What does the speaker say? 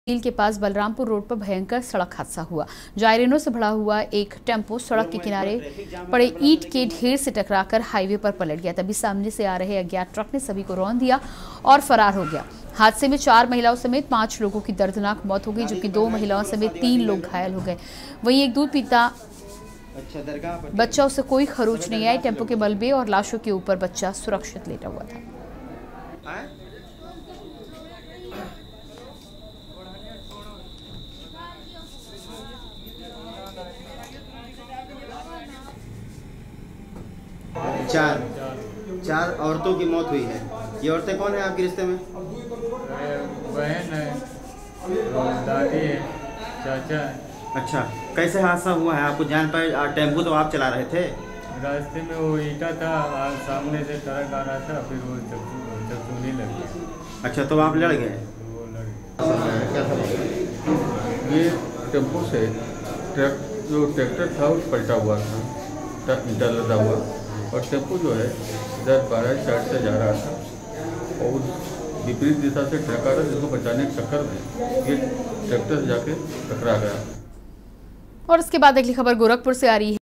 झील के पास बलरामपुर रोड पर भयंकर सड़क हादसा हुआ। जायरीनों से भरा हुआ एक टेम्पो सड़क के किनारे पड़े ईंट के ढेर से टकराकर हाईवे पर पलट गया। तभी सामने से आ रहे अज्ञात ट्रक ने सभी को रौंद दिया और फरार हो गया। हादसे में 4 महिलाओं समेत 5 लोगों की दर्दनाक मौत हो गई, जबकि 2 महिलाओं समेत 3 लोग घायल हो गए। वहीं एक दूध पीता बच्चा, उसे कोई खरोच नहीं आई। टेम्पो के मलबे और लाशों के ऊपर बच्चा सुरक्षित लेटा हुआ था। चार औरतों की मौत हुई है। ये औरतें कौन है आपके रिश्ते में? बहन है, दादी है, चाचा है। अच्छा, कैसे हादसा हुआ है? आपको जान पाए? टेम्पो तो आप चला रहे थे। रास्ते में वो ईटा था, सामने से ट्रक आ रहा था, फिर वो चकचूनी लग गया। अच्छा, तो आप लड़ गए? वो लड़ गए। ये टेम्पो से ट्रक, जो ट्रैक्टर था वो पलटा हुआ था, ईटा लदा हुआ, और टेम्पो जो है इधर 12 साइड से जा रहा था और विपरीत दिशा से ट्रक आ रहा, जिसको बचाने के चक्कर में ये ट्रैक्टर से जाके टकरा गया। और इसके बाद अगली खबर गोरखपुर से आ रही है।